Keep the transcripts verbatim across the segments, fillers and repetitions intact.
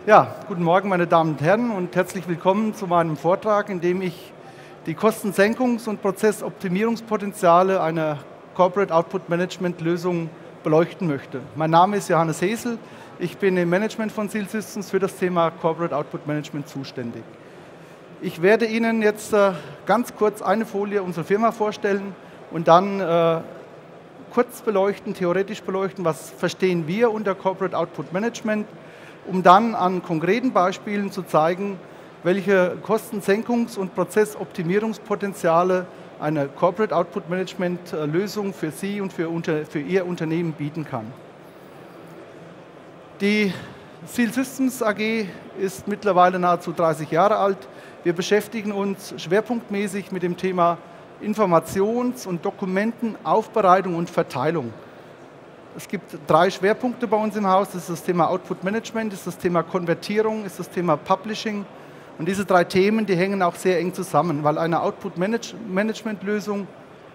Ja, guten Morgen, meine Damen und Herren, und herzlich willkommen zu meinem Vortrag, in dem ich die Kostensenkungs- und Prozessoptimierungspotenziale einer Corporate Output Management Lösung beleuchten möchte. Mein Name ist Johannes Hesel, ich bin im Management von Seal Systems für das Thema Corporate Output Management zuständig. Ich werde Ihnen jetzt äh, ganz kurz eine Folie unserer Firma vorstellen und dann äh, kurz beleuchten, theoretisch beleuchten, was verstehen wir unter Corporate Output Management, um dann an konkreten Beispielen zu zeigen, welche Kostensenkungs- und Prozessoptimierungspotenziale eine Corporate Output Management Lösung für Sie und für, unter, für Ihr Unternehmen bieten kann. Die Seal Systems A G ist mittlerweile nahezu dreißig Jahre alt. Wir beschäftigen uns schwerpunktmäßig mit dem Thema Informations- und Dokumentenaufbereitung und Verteilung. Es gibt drei Schwerpunkte bei uns im Haus. Das ist das Thema Output Management, das ist das Thema Konvertierung, ist das Thema Publishing. Und diese drei Themen, die hängen auch sehr eng zusammen, weil eine Output Management Lösung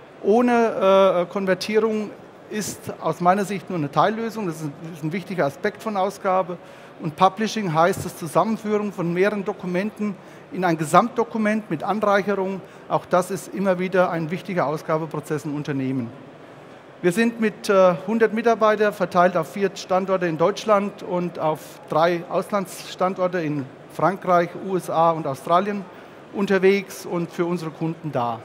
ohne äh, Konvertierung ist aus meiner Sicht nur eine Teillösung. Das ist ein, das ist ein wichtiger Aspekt von Ausgabe. Und Publishing heißt das Zusammenführen von mehreren Dokumenten in ein Gesamtdokument mit Anreicherung. Auch das ist immer wieder ein wichtiger Ausgabeprozess in Unternehmen. Wir sind mit äh, hundert Mitarbeitern verteilt auf vier Standorte in Deutschland und auf drei Auslandsstandorte in Frankreich, U S A und Australien unterwegs und für unsere Kunden da.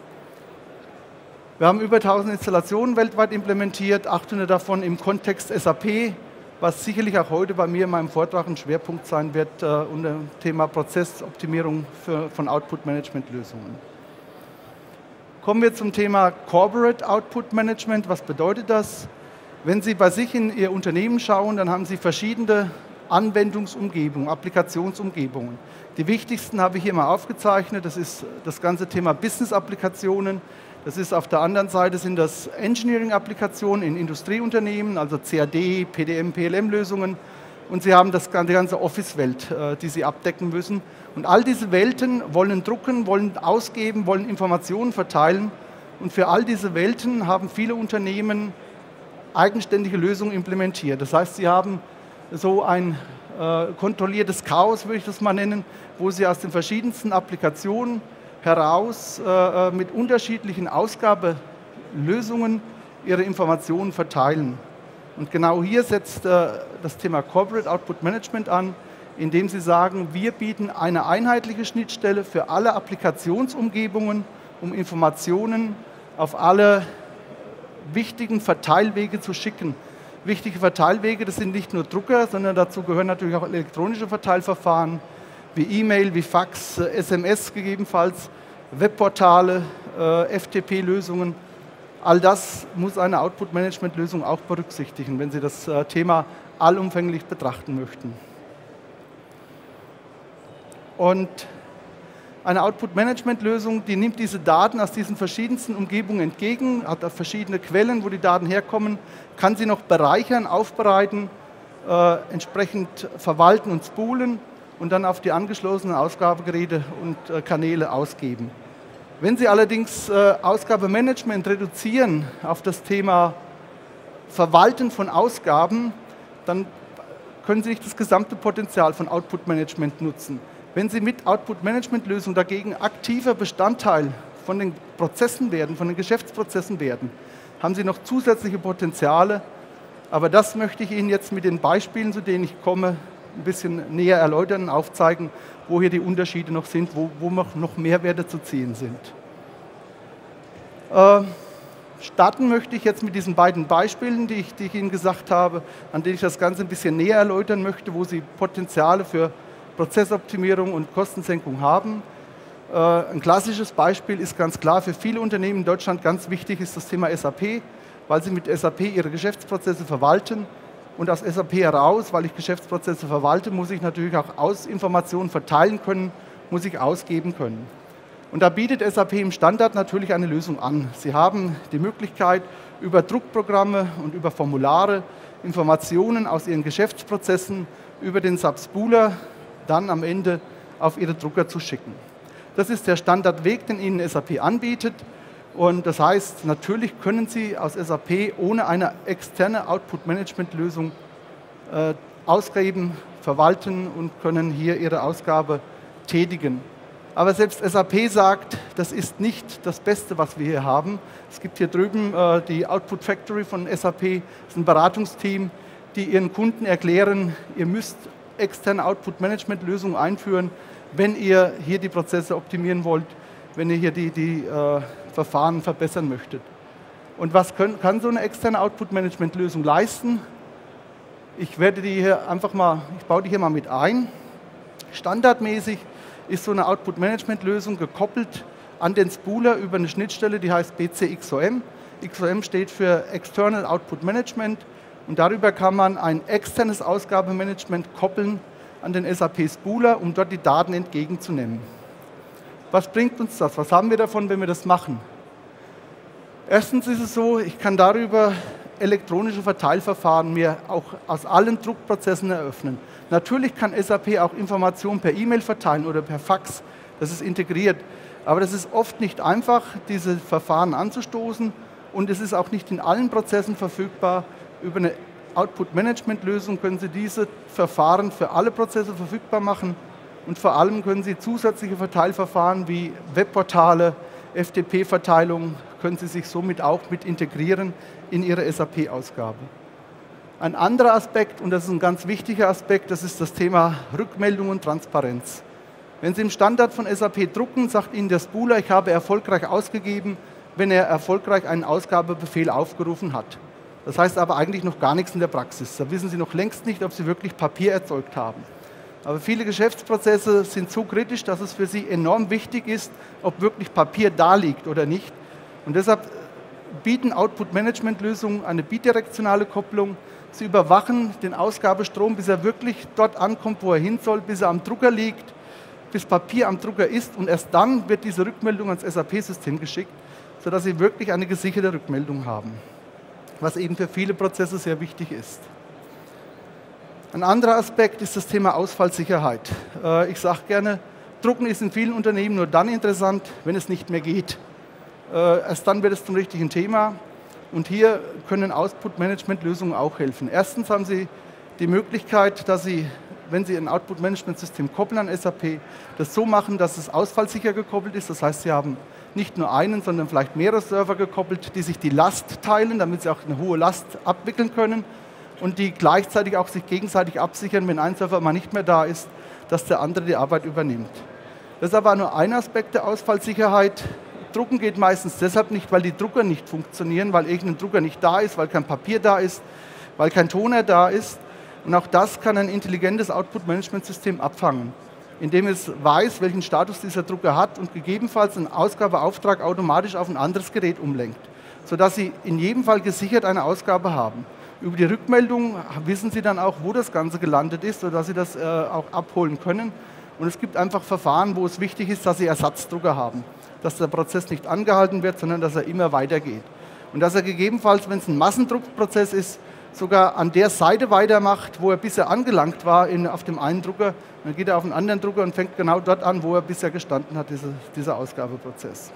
Wir haben über tausend Installationen weltweit implementiert, achthundert davon im Kontext S A P, was sicherlich auch heute bei mir in meinem Vortrag ein Schwerpunkt sein wird äh, unter dem Thema Prozessoptimierung für, von Output-Management-Lösungen. Kommen wir zum Thema Corporate Output Management. Was bedeutet das? Wenn Sie bei sich in Ihr Unternehmen schauen, dann haben Sie verschiedene Anwendungsumgebungen, Applikationsumgebungen. Die wichtigsten habe ich hier mal aufgezeichnet. Das ist das ganze Thema Business-Applikationen. Das ist auf der anderen Seite sind das Engineering-Applikationen in Industrieunternehmen, also C A D, P D M, P L M-Lösungen. Und Sie haben das, die ganze Office-Welt, die Sie abdecken müssen. Und all diese Welten wollen drucken, wollen ausgeben, wollen Informationen verteilen. Und für all diese Welten haben viele Unternehmen eigenständige Lösungen implementiert. Das heißt, sie haben so ein äh, kontrolliertes Chaos, würde ich das mal nennen, wo sie aus den verschiedensten Applikationen heraus äh, mit unterschiedlichen Ausgabelösungen ihre Informationen verteilen. Und genau hier setzt äh, das Thema Corporate Output Management an, indem sie sagen, wir bieten eine einheitliche Schnittstelle für alle Applikationsumgebungen, um Informationen auf alle wichtigen Verteilwege zu schicken. Wichtige Verteilwege, das sind nicht nur Drucker, sondern dazu gehören natürlich auch elektronische Verteilverfahren, wie E-Mail, wie Fax, S M S gegebenenfalls, Webportale, äh, F T P-Lösungen. All das muss eine Output-Management-Lösung auch berücksichtigen, wenn Sie das äh, Thema allumfänglich betrachten möchten. Und eine Output-Management-Lösung, die nimmt diese Daten aus diesen verschiedensten Umgebungen entgegen, hat verschiedene Quellen, wo die Daten herkommen, kann sie noch bereichern, aufbereiten, äh, entsprechend verwalten und spulen und dann auf die angeschlossenen Ausgabegeräte und äh, Kanäle ausgeben. Wenn Sie allerdings äh, Ausgabemanagement reduzieren auf das Thema Verwalten von Ausgaben, dann können Sie nicht das gesamte Potenzial von Output-Management nutzen. Wenn Sie mit Output-Management-Lösungen dagegen aktiver Bestandteil von den Prozessen werden, von den Geschäftsprozessen werden, haben Sie noch zusätzliche Potenziale. Aber das möchte ich Ihnen jetzt mit den Beispielen, zu denen ich komme, ein bisschen näher erläutern und aufzeigen, wo hier die Unterschiede noch sind, wo, wo noch Mehrwerte zu ziehen sind. Äh, starten möchte ich jetzt mit diesen beiden Beispielen, die ich, die ich Ihnen gesagt habe, an denen ich das Ganze ein bisschen näher erläutern möchte, wo Sie Potenziale für Prozessoptimierung und Kostensenkung haben. Äh, ein klassisches Beispiel ist ganz klar, für viele Unternehmen in Deutschland ganz wichtig ist das Thema S A P, weil sie mit S A P ihre Geschäftsprozesse verwalten. Und aus S A P heraus, weil ich Geschäftsprozesse verwalte, muss ich natürlich auch Ausinformationen verteilen können, muss ich ausgeben können. Und da bietet S A P im Standard natürlich eine Lösung an. Sie haben die Möglichkeit, über Druckprogramme und über Formulare Informationen aus Ihren Geschäftsprozessen über den Subspooler dann am Ende auf Ihre Drucker zu schicken. Das ist der Standardweg, den Ihnen S A P anbietet. Und das heißt, natürlich können Sie aus S A P ohne eine externe Output-Management-Lösung äh, ausgeben, verwalten und können hier ihre Ausgabe tätigen. Aber selbst S A P sagt, das ist nicht das Beste, was wir hier haben. Es gibt hier drüben äh, die Output Factory von S A P, das ist ein Beratungsteam, die ihren Kunden erklären, ihr müsst externe Output-Management-Lösungen einführen, wenn ihr hier die Prozesse optimieren wollt, wenn ihr hier die, die äh, Verfahren verbessern möchtet. Und was können, kann so eine externe Output-Management-Lösung leisten? Ich werde die hier einfach mal, ich baue die hier mal mit ein. Standardmäßig ist so eine Output-Management-Lösung gekoppelt an den Spooler über eine Schnittstelle, die heißt B C X O M. X O M steht für External Output Management und darüber kann man ein externes Ausgabemanagement koppeln an den S A P Spooler, um dort die Daten entgegenzunehmen. Was bringt uns das? Was haben wir davon, wenn wir das machen? Erstens ist es so, ich kann darüber elektronische Verteilverfahren mir auch aus allen Druckprozessen eröffnen. Natürlich kann S A P auch Informationen per E-Mail verteilen oder per Fax, das ist integriert. Aber das ist oft nicht einfach, diese Verfahren anzustoßen und es ist auch nicht in allen Prozessen verfügbar. Über eine Output-Management-Lösung können Sie diese Verfahren für alle Prozesse verfügbar machen und vor allem können Sie zusätzliche Verteilverfahren wie Webportale, F T P-Verteilung, können Sie sich somit auch mit integrieren in Ihre S A P-Ausgabe. Ein anderer Aspekt, und das ist ein ganz wichtiger Aspekt, das ist das Thema Rückmeldung und Transparenz. Wenn Sie im Standard von S A P drucken, sagt Ihnen der Spooler, ich habe erfolgreich ausgegeben, wenn er erfolgreich einen Ausgabebefehl aufgerufen hat. Das heißt aber eigentlich noch gar nichts in der Praxis. Da wissen Sie noch längst nicht, ob Sie wirklich Papier erzeugt haben. Aber viele Geschäftsprozesse sind so kritisch, dass es für Sie enorm wichtig ist, ob wirklich Papier da liegt oder nicht. Und deshalb bieten Output-Management-Lösungen eine bidirektionale Kopplung. Sie überwachen den Ausgabestrom, bis er wirklich dort ankommt, wo er hin soll, bis er am Drucker liegt, bis Papier am Drucker ist und erst dann wird diese Rückmeldung ans S A P-System geschickt, sodass Sie wirklich eine gesicherte Rückmeldung haben, was eben für viele Prozesse sehr wichtig ist. Ein anderer Aspekt ist das Thema Ausfallsicherheit. Ich sage gerne, Drucken ist in vielen Unternehmen nur dann interessant, wenn es nicht mehr geht. Erst dann wird es zum richtigen Thema und hier können Output-Management-Lösungen auch helfen. Erstens haben Sie die Möglichkeit, dass Sie, wenn Sie ein Output-Management-System koppeln an S A P, das so machen, dass es ausfallsicher gekoppelt ist. Das heißt, Sie haben nicht nur einen, sondern vielleicht mehrere Server gekoppelt, die sich die Last teilen, damit Sie auch eine hohe Last abwickeln können und die gleichzeitig auch sich gegenseitig absichern, wenn ein Server mal nicht mehr da ist, dass der andere die Arbeit übernimmt. Das ist aber nur ein Aspekt der Ausfallsicherheit. Drucken geht meistens deshalb nicht, weil die Drucker nicht funktionieren, weil irgendein Drucker nicht da ist, weil kein Papier da ist, weil kein Toner da ist. Und auch das kann ein intelligentes Output-Management-System abfangen, indem es weiß, welchen Status dieser Drucker hat und gegebenenfalls einen Ausgabeauftrag automatisch auf ein anderes Gerät umlenkt, sodass Sie in jedem Fall gesichert eine Ausgabe haben. Über die Rückmeldung wissen Sie dann auch, wo das Ganze gelandet ist, sodass Sie das äh, auch abholen können. Und es gibt einfach Verfahren, wo es wichtig ist, dass Sie Ersatzdrucker haben, dass der Prozess nicht angehalten wird, sondern dass er immer weitergeht. Und dass er gegebenenfalls, wenn es ein Massendruckprozess ist, sogar an der Seite weitermacht, wo er bisher angelangt war in, auf dem einen Drucker. Dann geht er auf einen anderen Drucker und fängt genau dort an, wo er bisher gestanden hat, diese, dieser Ausgabeprozess.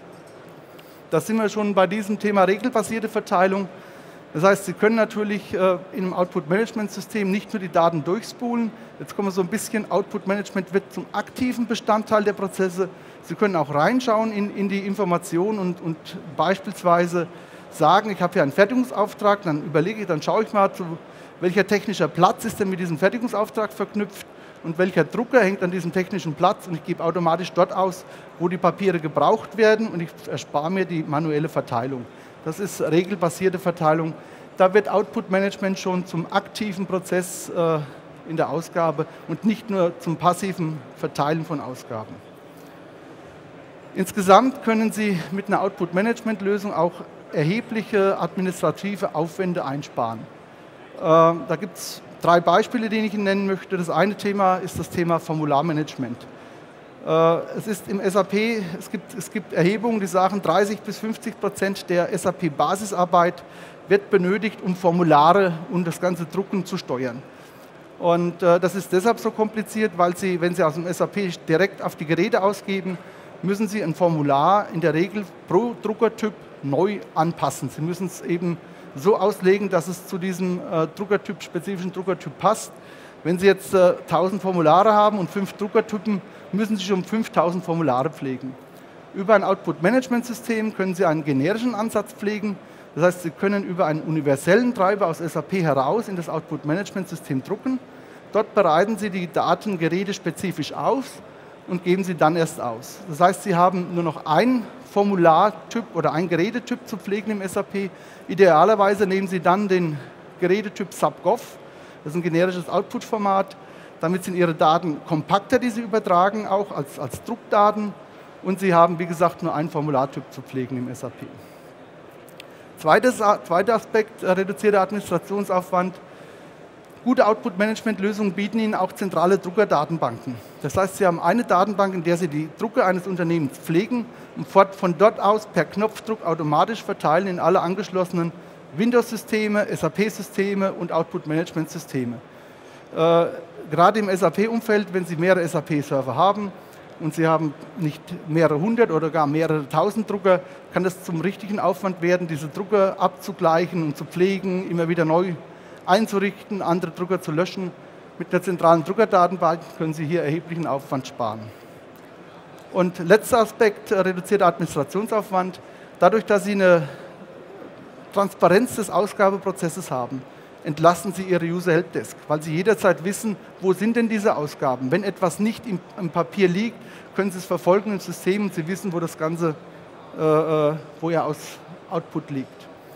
Da sind wir schon bei diesem Thema regelbasierte Verteilung. Das heißt, Sie können natürlich äh, in einem Output-Management-System nicht nur die Daten durchspulen. Jetzt kommen wir so ein bisschen, Output-Management wird zum aktiven Bestandteil der Prozesse. Sie können auch reinschauen in, in die Informationen und, und beispielsweise sagen, ich habe hier einen Fertigungsauftrag, dann überlege ich, dann schaue ich mal, zu welcher technischer Platz ist denn mit diesem Fertigungsauftrag verknüpft und welcher Drucker hängt an diesem technischen Platz und ich gebe automatisch dort aus, wo die Papiere gebraucht werden und ich erspare mir die manuelle Verteilung. Das ist regelbasierte Verteilung. Da wird Output-Management schon zum aktiven Prozess äh, in der Ausgabe und nicht nur zum passiven Verteilen von Ausgaben. Insgesamt können Sie mit einer Output-Management-Lösung auch erhebliche administrative Aufwände einsparen. Äh, da gibt es drei Beispiele, die ich Ihnen nennen möchte. Das eine Thema ist das Thema Formularmanagement. Äh, es ist im S A P, es gibt, es gibt Erhebungen, die sagen, dreißig bis fünfzig Prozent der S A P-Basisarbeit wird benötigt, um Formulare und das ganze Drucken zu steuern. Und äh, das ist deshalb so kompliziert, weil Sie, wenn Sie aus dem S A P direkt auf die Geräte ausgeben, müssen Sie ein Formular in der Regel pro Druckertyp neu anpassen. Sie müssen es eben so auslegen, dass es zu diesem äh, Druckertyp, spezifischen Druckertyp passt. Wenn Sie jetzt äh, tausend Formulare haben und fünf Druckertypen, müssen Sie schon fünftausend Formulare pflegen. Über ein Output-Management-System können Sie einen generischen Ansatz pflegen. Das heißt, Sie können über einen universellen Treiber aus S A P heraus in das Output-Management-System drucken. Dort bereiten Sie die Daten gerätespezifisch aus und geben sie dann erst aus. Das heißt, Sie haben nur noch einen Formulartyp oder einen Gerätetyp zu pflegen im S A P. Idealerweise nehmen Sie dann den Gerätetyp SubGov, das ist ein generisches Output-Format. Damit sind Ihre Daten kompakter, die Sie übertragen, auch als, als Druckdaten. Und Sie haben, wie gesagt, nur einen Formulartyp zu pflegen im S A P. Zweites, zweiter Aspekt, reduzierter Administrationsaufwand. Gute Output-Management-Lösungen bieten Ihnen auch zentrale Druckerdatenbanken. Das heißt, Sie haben eine Datenbank, in der Sie die Drucker eines Unternehmens pflegen und von dort aus per Knopfdruck automatisch verteilen in alle angeschlossenen Windows-Systeme, S A P-Systeme und Output-Management-Systeme. Äh, gerade im S A P-Umfeld, wenn Sie mehrere S A P-Server haben und Sie haben nicht mehrere hundert oder gar mehrere tausend Drucker, kann das zum richtigen Aufwand werden, diese Drucker abzugleichen und zu pflegen, immer wieder neu einzurichten, andere Drucker zu löschen. Mit der zentralen Druckerdatenbank können Sie hier erheblichen Aufwand sparen. Und letzter Aspekt, reduzierter Administrationsaufwand. Dadurch, dass Sie eine Transparenz des Ausgabeprozesses haben, entlasten Sie Ihre User-Helpdesk, weil Sie jederzeit wissen, wo sind denn diese Ausgaben. Wenn etwas nicht im, im Papier liegt, können Sie es verfolgen im System und Sie wissen, wo das Ganze, äh, wo Ihr Aus Output liegt.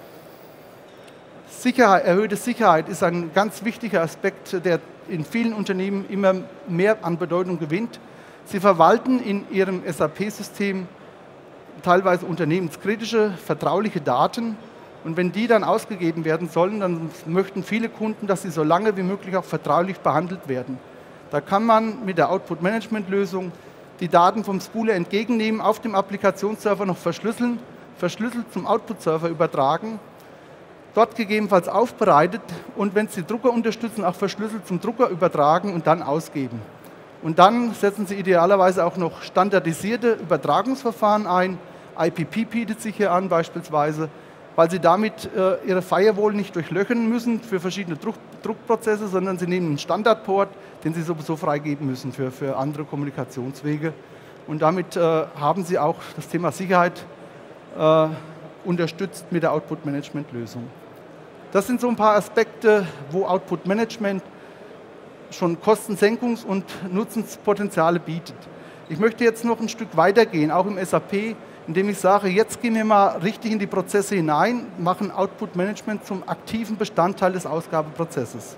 Sicherheit, erhöhte Sicherheit ist ein ganz wichtiger Aspekt, der in vielen Unternehmen immer mehr an Bedeutung gewinnt. Sie verwalten in Ihrem S A P-System teilweise unternehmenskritische, vertrauliche Daten. Und wenn die dann ausgegeben werden sollen, dann möchten viele Kunden, dass sie so lange wie möglich auch vertraulich behandelt werden. Da kann man mit der Output-Management-Lösung die Daten vom Spooler entgegennehmen, auf dem Applikationsserver noch verschlüsseln, verschlüsselt zum Output-Server übertragen, dort gegebenenfalls aufbereitet und wenn es die Drucker unterstützen, auch verschlüsselt zum Drucker übertragen und dann ausgeben. Und dann setzen Sie idealerweise auch noch standardisierte Übertragungsverfahren ein. I P P bietet sich hier an beispielsweise, weil Sie damit äh, Ihre Firewall nicht durchlöchern müssen für verschiedene Druck, Druckprozesse, sondern Sie nehmen einen Standardport, den Sie sowieso freigeben müssen für, für andere Kommunikationswege. Und damit äh, haben Sie auch das Thema Sicherheit äh, unterstützt mit der Output-Management-Lösung. Das sind so ein paar Aspekte, wo Output-Management schon Kostensenkungs- und Nutzenspotenziale bietet. Ich möchte jetzt noch ein Stück weitergehen, auch im S A P, indem ich sage, jetzt gehen wir mal richtig in die Prozesse hinein, machen Output-Management zum aktiven Bestandteil des Ausgabeprozesses.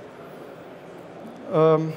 Ähm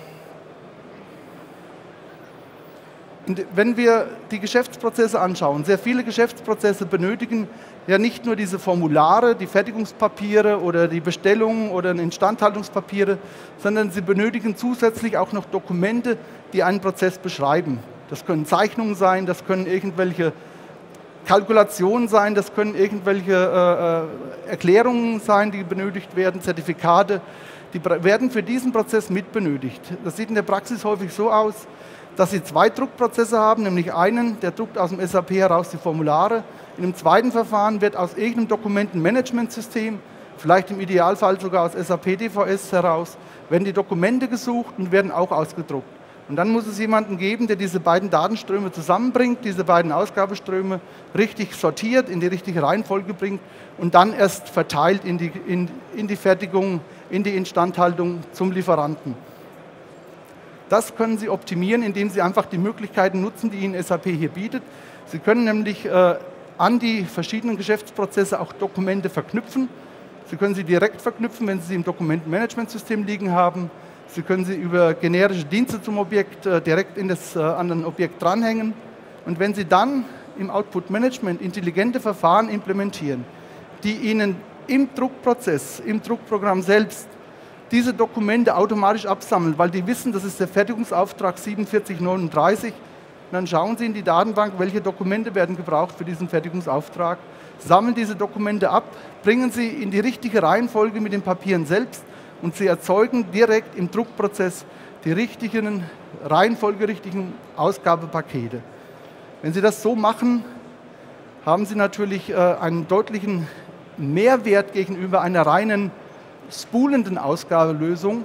Wenn wir die Geschäftsprozesse anschauen, sehr viele Geschäftsprozesse benötigen ja nicht nur diese Formulare, die Fertigungspapiere oder die Bestellungen oder Instandhaltungspapiere, sondern sie benötigen zusätzlich auch noch Dokumente, die einen Prozess beschreiben. Das können Zeichnungen sein, das können irgendwelche Kalkulationen sein, das können irgendwelche äh, Erklärungen sein, die benötigt werden, Zertifikate, die werden für diesen Prozess mit benötigt. Das sieht in der Praxis häufig so aus, dass Sie zwei Druckprozesse haben, nämlich einen, der druckt aus dem S A P heraus die Formulare. In einem zweiten Verfahren wird aus irgendeinem Dokumentenmanagementsystem, vielleicht im Idealfall sogar aus S A P D V S heraus, werden die Dokumente gesucht und werden auch ausgedruckt. Und dann muss es jemanden geben, der diese beiden Datenströme zusammenbringt, diese beiden Ausgabeströme richtig sortiert, in die richtige Reihenfolge bringt und dann erst verteilt in die, in, in die Fertigung, in die Instandhaltung zum Lieferanten. Das können Sie optimieren, indem Sie einfach die Möglichkeiten nutzen, die Ihnen S A P hier bietet. Sie können nämlich äh, an die verschiedenen Geschäftsprozesse auch Dokumente verknüpfen. Sie können sie direkt verknüpfen, wenn Sie sie im Dokumentenmanagementsystem liegen haben. Sie können sie über generische Dienste zum Objekt äh, direkt in das äh, anderen Objekt dranhängen. Und wenn Sie dann im Output-Management intelligente Verfahren implementieren, die Ihnen im Druckprozess, im Druckprogramm selbst diese Dokumente automatisch absammeln, weil die wissen, das ist der Fertigungsauftrag siebenundvierzig neununddreißig, dann schauen Sie in die Datenbank, welche Dokumente werden gebraucht für diesen Fertigungsauftrag, sammeln diese Dokumente ab, bringen sie in die richtige Reihenfolge mit den Papieren selbst und Sie erzeugen direkt im Druckprozess die richtigen, reihenfolgerichtigen Ausgabepakete. Wenn Sie das so machen, haben Sie natürlich äh, einen deutlichen Mehrwert gegenüber einer reinen spoolenden Ausgabelösung,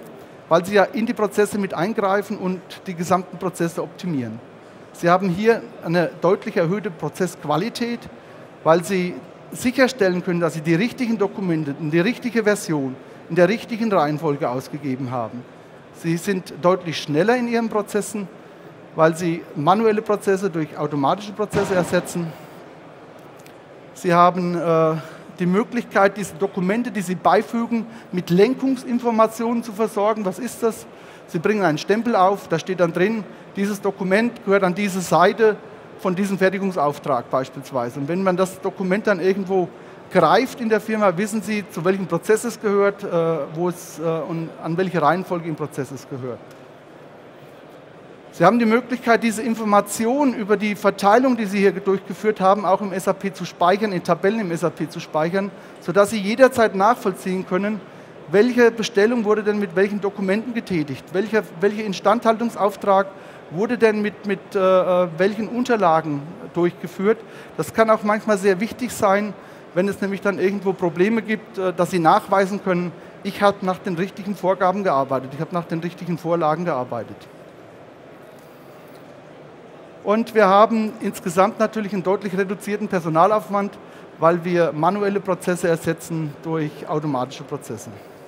weil Sie ja in die Prozesse mit eingreifen und die gesamten Prozesse optimieren. Sie haben hier eine deutlich erhöhte Prozessqualität, weil Sie sicherstellen können, dass Sie die richtigen Dokumente in die richtige Version, in der richtigen Reihenfolge ausgegeben haben. Sie sind deutlich schneller in Ihren Prozessen, weil Sie manuelle Prozesse durch automatische Prozesse ersetzen. Sie haben äh, die Möglichkeit, diese Dokumente, die Sie beifügen, mit Lenkungsinformationen zu versorgen. Was ist das? Sie bringen einen Stempel auf, da steht dann drin, dieses Dokument gehört an diese Seite von diesem Fertigungsauftrag beispielsweise. Und wenn man das Dokument dann irgendwo greift in der Firma, wissen Sie, zu welchem Prozess es gehört, äh, wo es, äh, und an welche Reihenfolge im Prozess es gehört. Sie haben die Möglichkeit, diese Informationen über die Verteilung, die Sie hier durchgeführt haben, auch im S A P zu speichern, in Tabellen im S A P zu speichern, sodass Sie jederzeit nachvollziehen können, welche Bestellung wurde denn mit welchen Dokumenten getätigt, welcher, welcher Instandhaltungsauftrag wurde denn mit, mit äh, welchen Unterlagen durchgeführt. Das kann auch manchmal sehr wichtig sein, wenn es nämlich dann irgendwo Probleme gibt, äh, dass Sie nachweisen können, ich habe nach den richtigen Vorgaben gearbeitet, ich habe nach den richtigen Vorlagen gearbeitet. Und wir haben insgesamt natürlich einen deutlich reduzierten Personalaufwand, weil wir manuelle Prozesse ersetzen durch automatische Prozesse.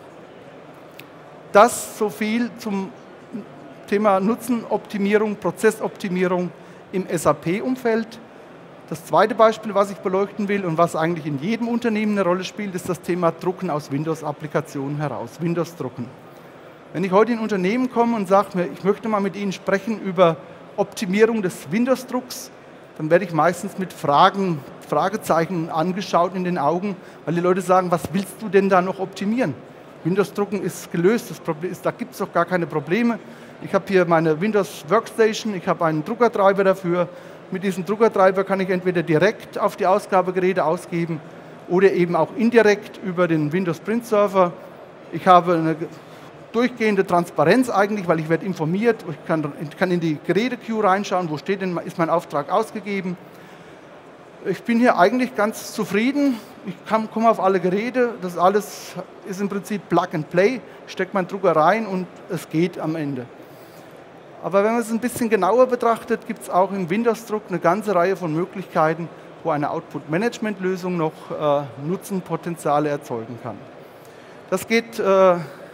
Das so viel zum Thema Nutzenoptimierung, Prozessoptimierung im S A P-Umfeld. Das zweite Beispiel, was ich beleuchten will und was eigentlich in jedem Unternehmen eine Rolle spielt, ist das Thema Drucken aus Windows-Applikationen heraus, Windows-Drucken. Wenn ich heute in ein Unternehmen komme und sage mir, ich möchte mal mit Ihnen sprechen über Optimierung des Windows-Drucks, dann werde ich meistens mit Fragen, Fragezeichen angeschaut in den Augen, weil die Leute sagen, was willst du denn da noch optimieren? Windows-Drucken ist gelöst, das Problem ist, da gibt es doch gar keine Probleme. Ich habe hier meine Windows Workstation, ich habe einen Druckertreiber dafür. Mit diesem Druckertreiber kann ich entweder direkt auf die Ausgabegeräte ausgeben oder eben auch indirekt über den Windows Print Server. Ich habe eine durchgehende Transparenz eigentlich, weil ich werde informiert, ich kann, ich kann in die Geräte-Queue reinschauen, wo steht denn, ist mein Auftrag ausgegeben. Ich bin hier eigentlich ganz zufrieden, ich kann, komme auf alle Geräte, das alles ist im Prinzip Plug and Play, ich stecke meinen Drucker rein und es geht am Ende. Aber wenn man es ein bisschen genauer betrachtet, gibt es auch im Windows-Druck eine ganze Reihe von Möglichkeiten, wo eine Output-Management-Lösung noch äh, Nutzenpotenziale erzeugen kann. Das geht äh,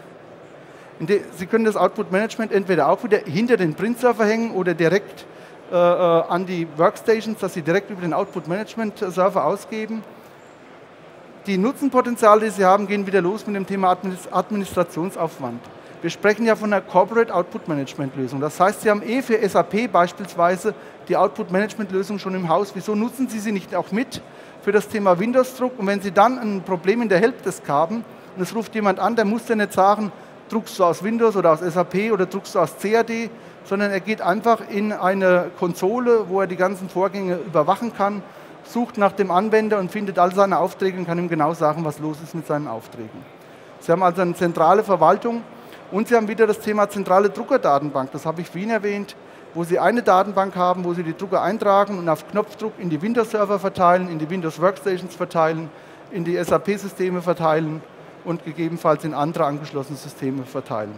Sie können das Output-Management entweder auch wieder hinter den Print-Server hängen oder direkt äh, an die Workstations, dass Sie direkt über den Output-Management-Server ausgeben. Die Nutzenpotenziale, die Sie haben, gehen wieder los mit dem Thema Administrationsaufwand. Wir sprechen ja von einer Corporate Output-Management-Lösung. Das heißt, Sie haben eh für S A P beispielsweise die Output-Management-Lösung schon im Haus. Wieso nutzen Sie sie nicht auch mit für das Thema Windows-Druck? Und wenn Sie dann ein Problem in der Helpdesk haben und es ruft jemand an, der muss ja nicht sagen, druckst du aus Windows oder aus S A P oder druckst du aus C A D, sondern er geht einfach in eine Konsole, wo er die ganzen Vorgänge überwachen kann, sucht nach dem Anwender und findet all seine Aufträge und kann ihm genau sagen, was los ist mit seinen Aufträgen. Sie haben also eine zentrale Verwaltung und Sie haben wieder das Thema zentrale Druckerdatenbank, das habe ich vorhin erwähnt, wo Sie eine Datenbank haben, wo Sie die Drucker eintragen und auf Knopfdruck in die Windows-Server verteilen, in die Windows-Workstations verteilen, in die S A P-Systeme verteilen und gegebenenfalls in andere angeschlossene Systeme verteilen.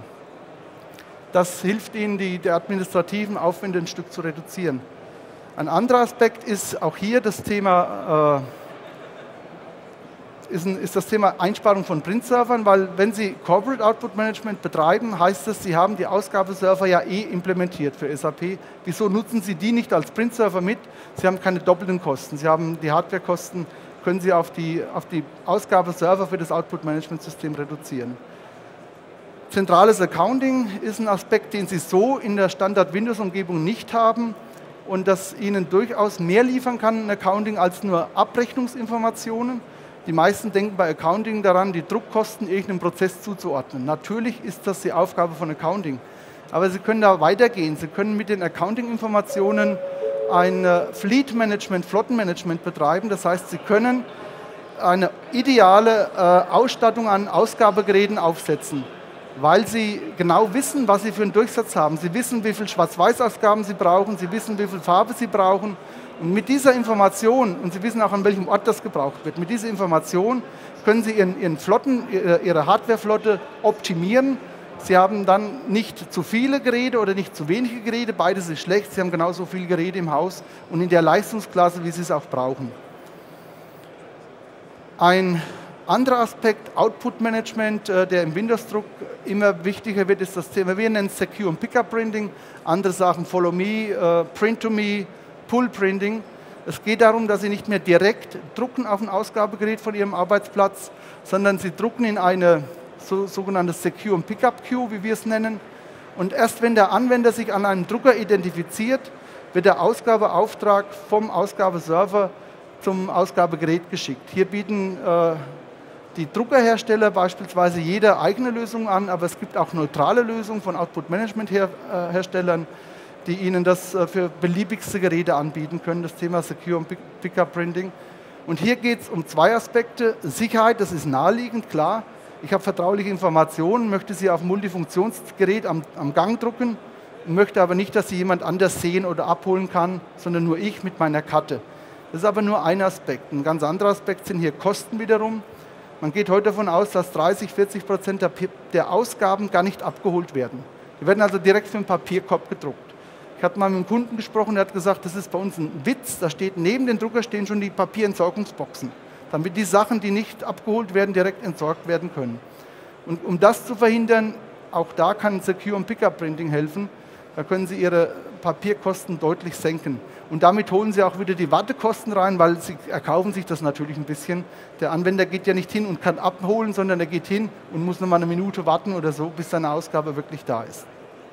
Das hilft Ihnen, die, die administrativen Aufwände ein Stück zu reduzieren. Ein anderer Aspekt ist auch hier das Thema, äh, ist, ein, ist das Thema Einsparung von Print-Servern, weil wenn Sie Corporate Output Management betreiben, heißt es, Sie haben die Ausgabeserver ja eh implementiert für S A P. Wieso nutzen Sie die nicht als Print-Server mit? Sie haben keine doppelten Kosten. Sie haben die Hardwarekosten, können Sie auf die, auf die Ausgabeserver für das Output-Management-System reduzieren. Zentrales Accounting ist ein Aspekt, den Sie so in der Standard-Windows-Umgebung nicht haben und das Ihnen durchaus mehr liefern kann, ein Accounting, als nur Abrechnungsinformationen. Die meisten denken bei Accounting daran, die Druckkosten irgendeinem Prozess zuzuordnen. Natürlich ist das die Aufgabe von Accounting, aber Sie können da weitergehen. Sie können mit den Accounting-Informationen ein Fleet Management, Flottenmanagement betreiben. Das heißt, Sie können eine ideale äh, Ausstattung an Ausgabegeräten aufsetzen, weil Sie genau wissen, was Sie für einen Durchsatz haben. Sie wissen, wie viele Schwarz-Weiß-Ausgaben Sie brauchen, Sie wissen, wie viel Farbe Sie brauchen. Und mit dieser Information, und Sie wissen auch, an welchem Ort das gebraucht wird, mit dieser Information können Sie Ihren, Ihren Flotten, Ihre Hardwareflotte optimieren. Sie haben dann nicht zu viele Geräte oder nicht zu wenige Geräte, beides ist schlecht. Sie haben genauso viele Geräte im Haus und in der Leistungsklasse, wie Sie es auch brauchen. Ein anderer Aspekt, Output Management, der im Windows-Druck immer wichtiger wird, ist das Thema, wir nennen es Secure und Pickup Printing, andere Sachen Follow Me, Print to Me, Pull Printing. Es geht darum, dass Sie nicht mehr direkt drucken auf ein Ausgabegerät von Ihrem Arbeitsplatz, sondern Sie drucken in eine so, sogenannte Secure und Pickup Queue, wie wir es nennen. Und erst wenn der Anwender sich an einem Drucker identifiziert, wird der Ausgabeauftrag vom Ausgabeserver zum Ausgabegerät geschickt. Hier bieten äh, die Druckerhersteller beispielsweise jede eigene Lösung an, aber es gibt auch neutrale Lösungen von Output-Management-Herstellern, die Ihnen das äh, für beliebigste Geräte anbieten können, das Thema Secure und Pickup Printing. Und hier geht es um zwei Aspekte. Sicherheit, das ist naheliegend, klar. Ich habe vertrauliche Informationen, möchte sie auf ein Multifunktionsgerät am, am Gang drucken, möchte aber nicht, dass sie jemand anders sehen oder abholen kann, sondern nur ich mit meiner Karte. Das ist aber nur ein Aspekt. Ein ganz anderer Aspekt sind hier Kosten wiederum. Man geht heute davon aus, dass dreißig, vierzig Prozent der, der Ausgaben gar nicht abgeholt werden. Die werden also direkt für den Papierkorb gedruckt. Ich hatte mal mit einem Kunden gesprochen, der hat gesagt, das ist bei uns ein Witz, da steht neben den Drucker stehen schon die Papierentsorgungsboxen, damit die Sachen, die nicht abgeholt werden, direkt entsorgt werden können. Und um das zu verhindern, auch da kann Secure und Pickup Printing helfen, da können Sie Ihre Papierkosten deutlich senken. Und damit holen Sie auch wieder die Wartekosten rein, weil Sie erkaufen sich das natürlich ein bisschen. Der Anwender geht ja nicht hin und kann abholen, sondern er geht hin und muss nochmal eine Minute warten oder so, bis seine Ausgabe wirklich da ist.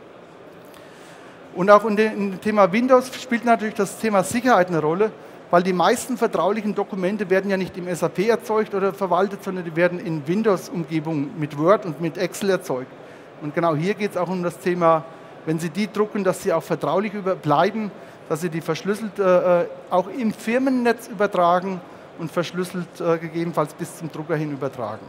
Und auch in dem Thema Windows spielt natürlich das Thema Sicherheit eine Rolle, weil die meisten vertraulichen Dokumente werden ja nicht im S A P erzeugt oder verwaltet, sondern die werden in Windows-Umgebungen mit Word und mit Excel erzeugt. Und genau hier geht es auch um das Thema, wenn Sie die drucken, dass sie auch vertraulich bleiben, dass Sie die verschlüsselt äh, auch im Firmennetz übertragen und verschlüsselt äh, gegebenenfalls bis zum Drucker hin übertragen.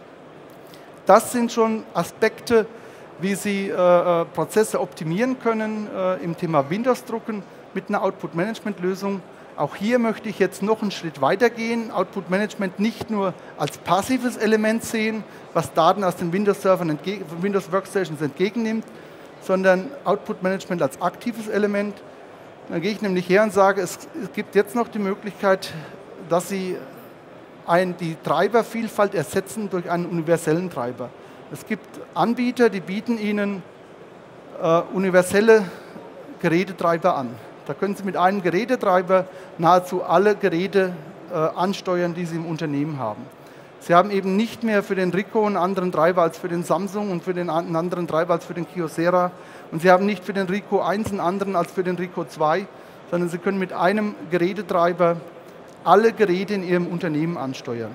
Das sind schon Aspekte, wie Sie äh, Prozesse optimieren können äh, im Thema Windows-Drucken mit einer Output-Management-Lösung. Auch hier möchte ich jetzt noch einen Schritt weiter gehen, Output-Management nicht nur als passives Element sehen, was Daten aus den Windows-Servern, Windows-Workstations entgegennimmt, sondern Output-Management als aktives Element. Dann gehe ich nämlich her und sage, es, es gibt jetzt noch die Möglichkeit, dass Sie ein, die Treibervielfalt ersetzen durch einen universellen Treiber. Es gibt Anbieter, die bieten Ihnen äh, universelle Gerätetreiber an. Da können Sie mit einem Gerätetreiber nahezu alle Geräte äh, ansteuern, die Sie im Unternehmen haben. Sie haben eben nicht mehr für den Ricoh einen anderen Treiber als für den Samsung und für den einen anderen Treiber als für den Kyocera. Und Sie haben nicht für den Ricoh eins einen anderen als für den Ricoh zwei, sondern Sie können mit einem Gerätetreiber alle Geräte in Ihrem Unternehmen ansteuern.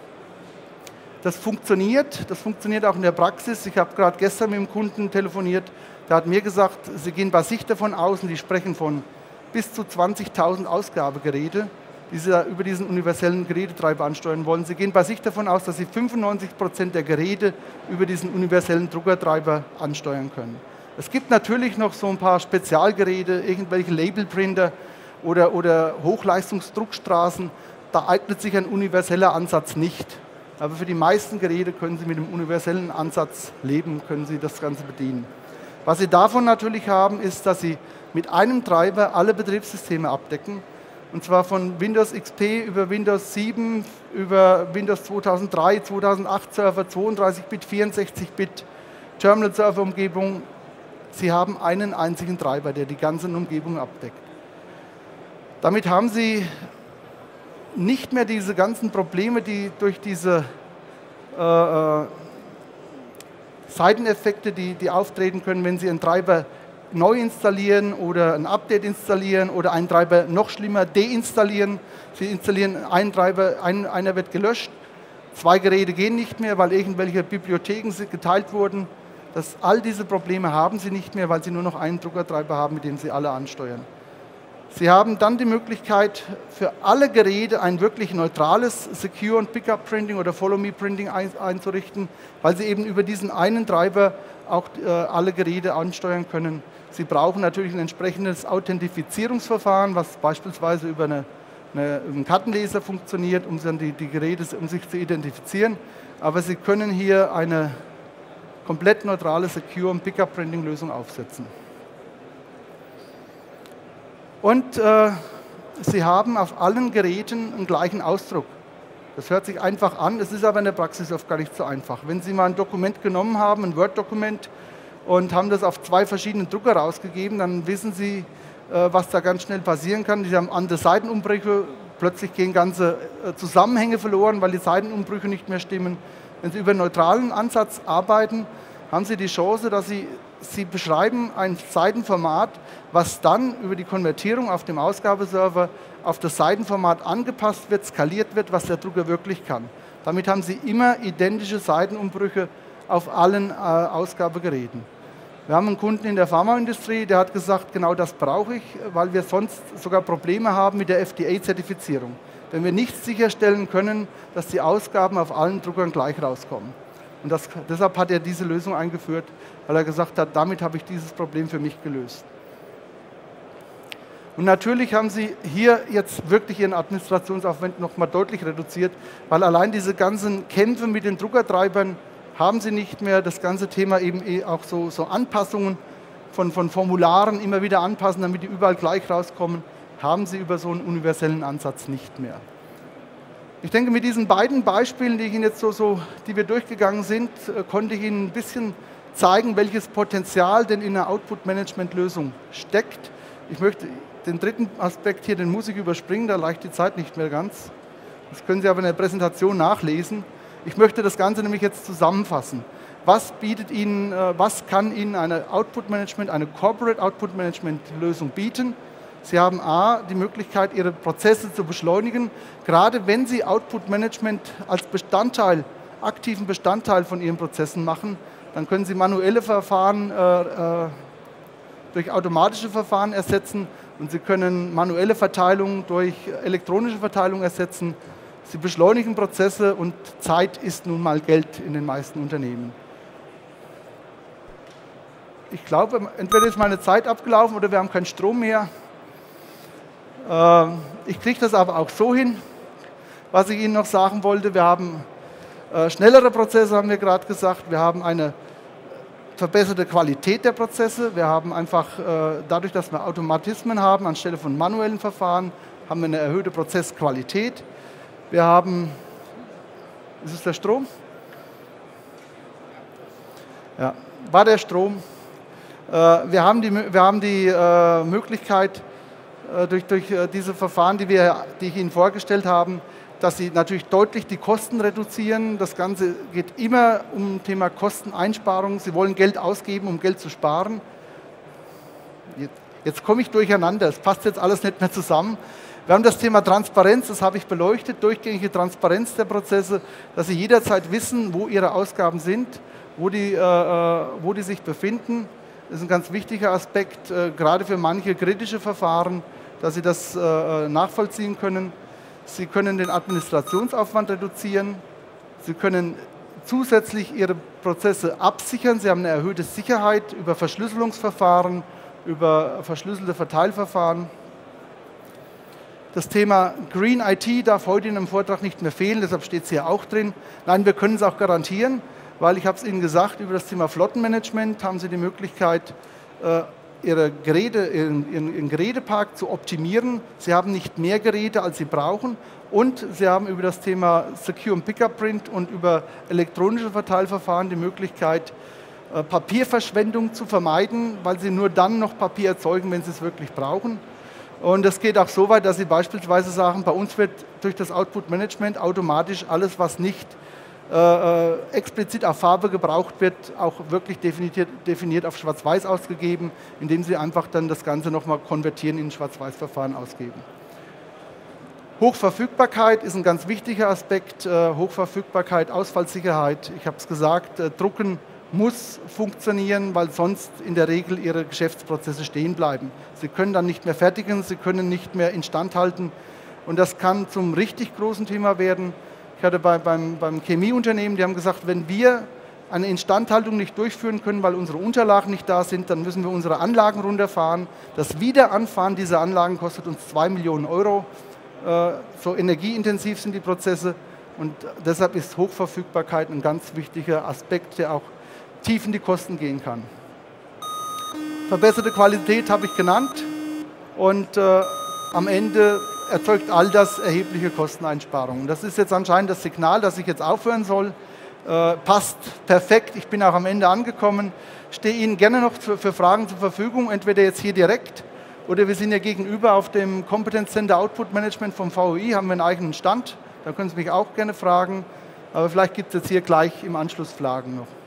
Das funktioniert, das funktioniert auch in der Praxis. Ich habe gerade gestern mit dem Kunden telefoniert, der hat mir gesagt, Sie gehen bei sich davon aus, und die sprechen von bis zu zwanzigtausend Ausgabegeräte, die Sie über diesen universellen Gerätetreiber ansteuern wollen. Sie gehen bei sich davon aus, dass Sie fünfundneunzig Prozent der Geräte über diesen universellen Druckertreiber ansteuern können. Es gibt natürlich noch so ein paar Spezialgeräte, irgendwelche Labelprinter oder, oder Hochleistungsdruckstraßen. Da eignet sich ein universeller Ansatz nicht. Aber für die meisten Geräte können Sie mit dem universellen Ansatz leben, können Sie das Ganze bedienen. Was Sie davon natürlich haben, ist, dass Sie mit einem Treiber alle Betriebssysteme abdecken. Und zwar von Windows X P über Windows sieben, über Windows zweitausenddrei, zweitausendacht Server, zweiunddreißig Bit, vierundsechzig Bit, Terminal-Server-Umgebung. Sie haben einen einzigen Treiber, der die ganze Umgebung abdeckt. Damit haben Sie nicht mehr diese ganzen Probleme, die durch diese äh, Seiteneffekte, die, die auftreten können, wenn Sie einen Treiber neu installieren oder ein Update installieren oder einen Treiber noch schlimmer deinstallieren. Sie installieren einen Treiber, ein, einer wird gelöscht, zwei Geräte gehen nicht mehr, weil irgendwelche Bibliotheken geteilt wurden. Das, all diese Probleme haben Sie nicht mehr, weil Sie nur noch einen Druckertreiber haben, mit dem Sie alle ansteuern. Sie haben dann die Möglichkeit, für alle Geräte ein wirklich neutrales Secure und Pickup Printing oder Follow Me Printing einzurichten, weil Sie eben über diesen einen Treiber auch äh, alle Geräte ansteuern können. Sie brauchen natürlich ein entsprechendes Authentifizierungsverfahren, was beispielsweise über eine, eine, einen Kartenleser funktioniert, um, dann die, die Geräte, um sich zu identifizieren. Aber Sie können hier eine komplett neutrale Secure- und Pickup-Printing-Lösung aufsetzen. Und äh, Sie haben auf allen Geräten einen gleichen Ausdruck. Das hört sich einfach an, es ist aber in der Praxis oft gar nicht so einfach. Wenn Sie mal ein Dokument genommen haben, ein Word-Dokument, und haben das auf zwei verschiedenen Drucker rausgegeben, dann wissen Sie, was da ganz schnell passieren kann. Sie haben andere Seitenumbrüche, plötzlich gehen ganze Zusammenhänge verloren, weil die Seitenumbrüche nicht mehr stimmen. Wenn Sie über einen neutralen Ansatz arbeiten, haben Sie die Chance, dass Sie, Sie beschreiben ein Seitenformat, was dann über die Konvertierung auf dem Ausgabeserver auf das Seitenformat angepasst wird, skaliert wird, was der Drucker wirklich kann. Damit haben Sie immer identische Seitenumbrüche auf allen äh, Ausgabegeräten. Wir haben einen Kunden in der Pharmaindustrie, der hat gesagt, genau das brauche ich, weil wir sonst sogar Probleme haben mit der F D A-Zertifizierung. Wenn wir nicht sicherstellen können, dass die Ausgaben auf allen Druckern gleich rauskommen. Und das, deshalb hat er diese Lösung eingeführt, weil er gesagt hat, damit habe ich dieses Problem für mich gelöst. Und natürlich haben Sie hier jetzt wirklich Ihren Administrationsaufwand noch mal deutlich reduziert, weil allein diese ganzen Kämpfe mit den Druckertreibern haben Sie nicht mehr. Das ganze Thema eben auch so, so Anpassungen von, von Formularen immer wieder anpassen, damit die überall gleich rauskommen, haben Sie über so einen universellen Ansatz nicht mehr. Ich denke, mit diesen beiden Beispielen, die ich Ihnen jetzt so, so, die wir durchgegangen sind, konnte ich Ihnen ein bisschen zeigen, welches Potenzial denn in einer Output-Management-Lösung steckt. Ich möchte den dritten Aspekt hier, den muss ich überspringen, da reicht die Zeit nicht mehr ganz. Das können Sie aber in der Präsentation nachlesen. Ich möchte das Ganze nämlich jetzt zusammenfassen. Was bietet Ihnen, was kann Ihnen eine Output-Management, eine Corporate Output-Management-Lösung bieten? Sie haben A, die Möglichkeit, Ihre Prozesse zu beschleunigen, gerade wenn Sie Output-Management als Bestandteil, aktiven Bestandteil von Ihren Prozessen machen, dann können Sie manuelle Verfahren äh, äh, durch automatische Verfahren ersetzen und Sie können manuelle Verteilung durch elektronische Verteilung ersetzen. Sie beschleunigen Prozesse und Zeit ist nun mal Geld in den meisten Unternehmen. Ich glaube, entweder ist meine Zeit abgelaufen oder wir haben keinen Strom mehr. Ich kriege das aber auch so hin. Was ich Ihnen noch sagen wollte, wir haben schnellere Prozesse, haben wir gerade gesagt. Wir haben eine verbesserte Qualität der Prozesse. Wir haben einfach, dadurch, dass wir Automatismen haben, anstelle von manuellen Verfahren, haben wir eine erhöhte Prozessqualität. Wir haben, ist es der Strom? Ja, war der Strom. Wir haben die, wir haben die Möglichkeit, durch, durch diese Verfahren, die, wir, die ich Ihnen vorgestellt habe, dass Sie natürlich deutlich die Kosten reduzieren. Das Ganze geht immer um das Thema Kosteneinsparung. Sie wollen Geld ausgeben, um Geld zu sparen. Jetzt, jetzt komme ich durcheinander, es passt jetzt alles nicht mehr zusammen. Wir haben das Thema Transparenz, das habe ich beleuchtet, durchgängige Transparenz der Prozesse, dass Sie jederzeit wissen, wo Ihre Ausgaben sind, wo die, äh, wo die sich befinden. Das ist ein ganz wichtiger Aspekt, äh, gerade für manche kritische Verfahren, dass Sie das äh, nachvollziehen können. Sie können den Administrationsaufwand reduzieren. Sie können zusätzlich Ihre Prozesse absichern. Sie haben eine erhöhte Sicherheit über Verschlüsselungsverfahren, über verschlüsselte Verteilverfahren. Das Thema Green I T darf heute in einem Vortrag nicht mehr fehlen, deshalb steht es hier auch drin. Nein, wir können es auch garantieren, weil ich habe es Ihnen gesagt, über das Thema Flottenmanagement haben Sie die Möglichkeit, äh, Ihre Geräte, Ihren, Ihren Gerätepark zu optimieren. Sie haben nicht mehr Geräte, als Sie brauchen. Und Sie haben über das Thema Secure und Pickup Print und über elektronische Verteilverfahren die Möglichkeit, äh, Papierverschwendung zu vermeiden, weil Sie nur dann noch Papier erzeugen, wenn Sie es wirklich brauchen. Und es geht auch so weit, dass Sie beispielsweise sagen, bei uns wird durch das Output-Management automatisch alles, was nicht äh, explizit auf Farbe gebraucht wird, auch wirklich definiert, definiert auf Schwarz-Weiß ausgegeben, indem Sie einfach dann das Ganze nochmal konvertieren in ein Schwarz-Weiß-Verfahren ausgeben. Hochverfügbarkeit ist ein ganz wichtiger Aspekt. Äh, Hochverfügbarkeit, Ausfallsicherheit, ich habe es gesagt, äh, Drucken muss funktionieren, weil sonst in der Regel Ihre Geschäftsprozesse stehen bleiben. Sie können dann nicht mehr fertigen, Sie können nicht mehr instand halten und das kann zum richtig großen Thema werden. Ich hatte bei, beim, beim Chemieunternehmen, die haben gesagt, wenn wir eine Instandhaltung nicht durchführen können, weil unsere Unterlagen nicht da sind, dann müssen wir unsere Anlagen runterfahren. Das Wiederanfahren dieser Anlagen kostet uns zwei Millionen Euro. So energieintensiv sind die Prozesse und deshalb ist Hochverfügbarkeit ein ganz wichtiger Aspekt, der auch tief in die Kosten gehen kann. Verbesserte Qualität habe ich genannt und äh, am Ende erzeugt all das erhebliche Kosteneinsparungen. Das ist jetzt anscheinend das Signal, dass ich jetzt aufhören soll. Äh, passt perfekt, ich bin auch am Ende angekommen. Stehe Ihnen gerne noch für, für Fragen zur Verfügung, entweder jetzt hier direkt oder wir sind ja gegenüber auf dem Competence Center Output Management vom V O I, haben wir einen eigenen Stand, da können Sie mich auch gerne fragen, aber vielleicht gibt es jetzt hier gleich im Anschluss Fragen noch.